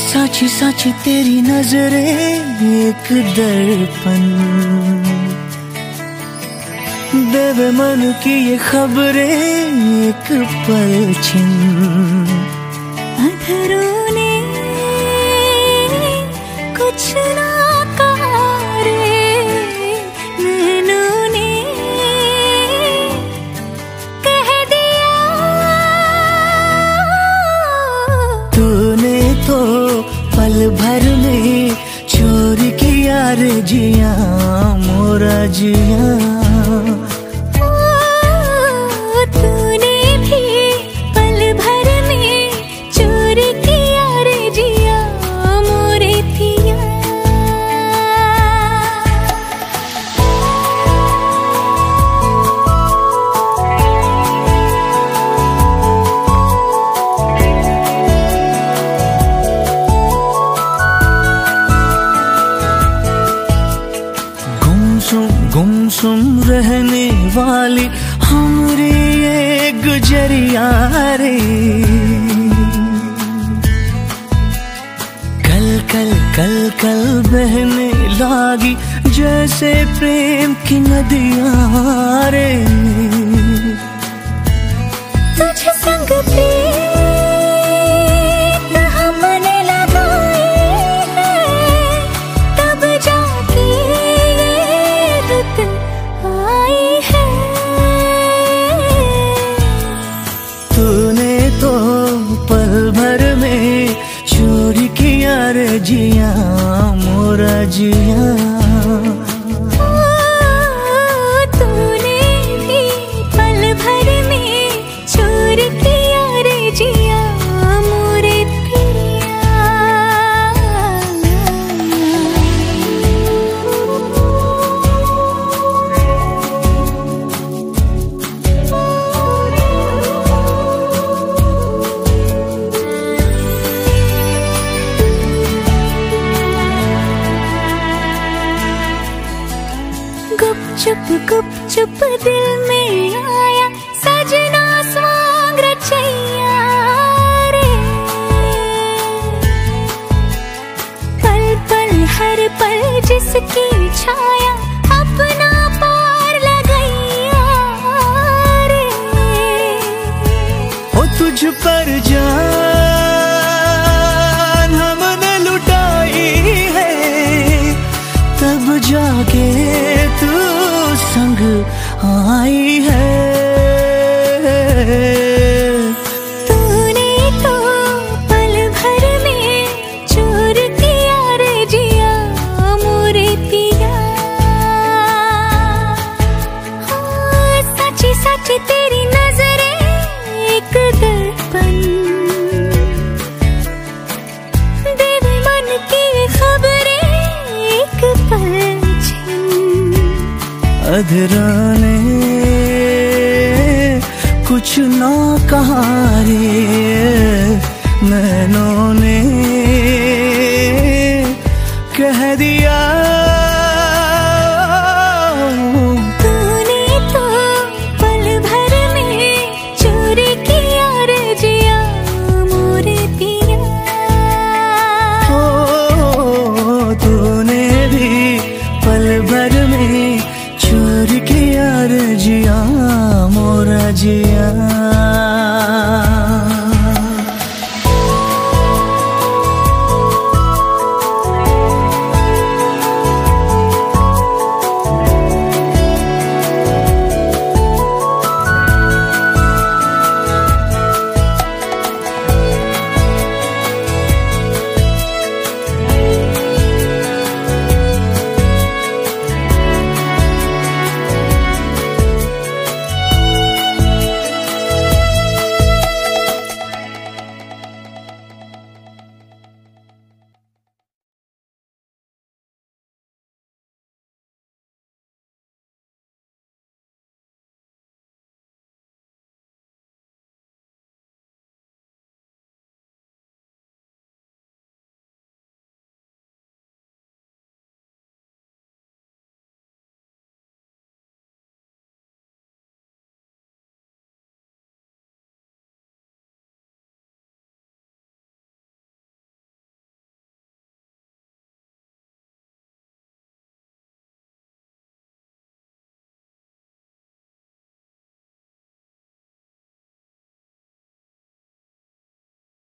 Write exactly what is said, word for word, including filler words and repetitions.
साची साची तेरी नजरें एक दर्पण, देवे मन की ये खबरें एक पलछिन। अधरों ने कुछ ना कहा रे, नैनों ने कह दिया। तूने तो पल भर में चोरी किया रे जिया मोरा जिया। तूने भी पल भर में चोरी किया रे जिया मोरे पिया। गुमसुम रहने वाली हमारी ये गुजरिया रे, कल कल कल कल बहने लागी जैसे प्रेम की नदियां रे। तुझे संग प्रीत हमने लगाए हैं, तब जाके ये रुत आई है। तूने तो पल भर में चोरी किया रे जिया मोरा जिया। तूने भी पल भर में चोरी किया रे जिया मोरे पिया। गुपचुप गुपचुप दिल में आया सजना स्वांग रचैया रे। पल पल हर पल जिसकी छाया अपना पार लगैया रे। ओ तुझ पर जान हमने लुटाई है, तब जाके तू संग आई है। तूने तो पल भर में चोर किया रे जिया मोरे पिया। हाँ, सच्ची सच्ची तेरी नजरें एक दर्पण, देवे मन की खबरें एक पलछिन। अधरों ने कुछ ना कहा रे, नैनों ने